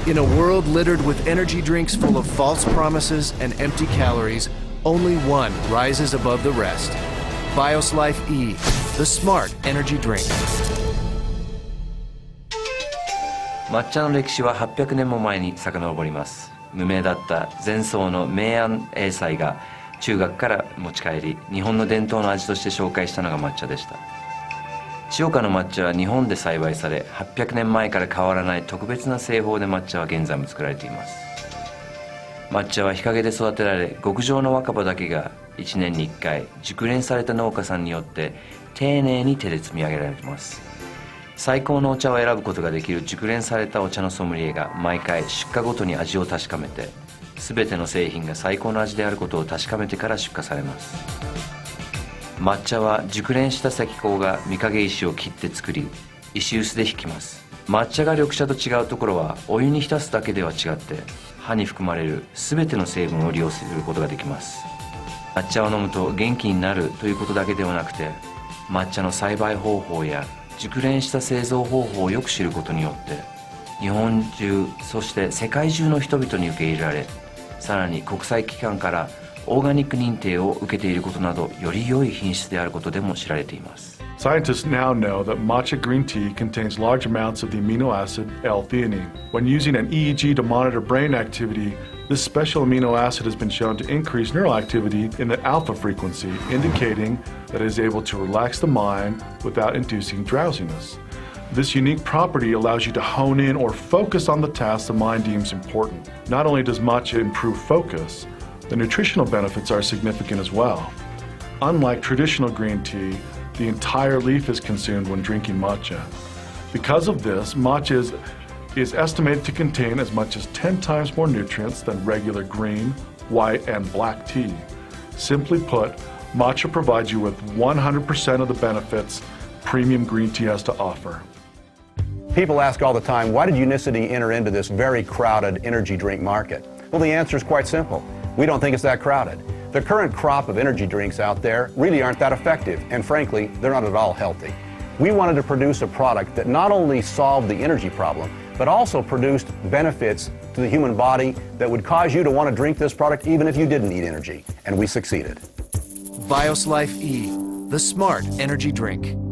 In a world littered with energy drinks full of false promises and empty calories, only one rises above the rest. BIOS Life E, the smart energy drink. 抹茶の歴史は800年も前に遡ります。無名だった前宋の明安英才が中学から持ち帰り、日本の伝統の味として紹介したのが抹茶でした。千代の抹茶は日本で栽培され、800年前から変わらない特別な製法で抹茶は現在も作られています。抹茶は日陰で育てられ、極上の若葉だけが1年に1回熟練された農家さんによって丁寧に手で積み上げられています。最高のお茶を選ぶことができる熟練されたお茶のソムリエが毎回出荷ごとに味を確かめて、全ての製品が最高の味であることを確かめてから出荷されます。抹茶は熟練した石工が御影石を切って作り、石臼でひきます。抹茶が緑茶と違うところは、お湯に浸すだけでは違って、葉に含まれる全ての成分を利用することができます。抹茶を飲むと元気になるということだけではなくて、抹茶の栽培方法や熟練した製造方法をよく知ることによって、日本中そして世界中の人々に受け入れられ、さらに国際機関からオーガニック認定を受けていることなど、より良い品質であることでも知られています。 Scientists now know that matcha green tea contains large amounts of the amino acid L-theanine. When using an EEG to monitor brain activity, this special amino acid has been shown to increase neural activity in the alpha frequency, indicating that it is able to relax the mind without inducing drowsiness. This unique property allows you to hone in or focus on the task the mind deems important. Not only does matcha improve focus, the nutritional benefits are significant as well. Unlike traditional green tea, the entire leaf is consumed when drinking matcha. Because of this, matcha is estimated to contain as much as 10 times more nutrients than regular green, white, and black tea. Simply put, matcha provides you with 100% of the benefits premium green tea has to offer. People ask all the time, why did Unicity enter into this very crowded energy drink market? Well, the answer is quite simple. We don't think it's that crowded. The current crop of energy drinks out there really aren't that effective, and frankly, they're not at all healthy. We wanted to produce a product that not only solved the energy problem, but also produced benefits to the human body that would cause you to want to drink this product even if you didn't need energy, and we succeeded. BIOS Life E, the smart energy drink.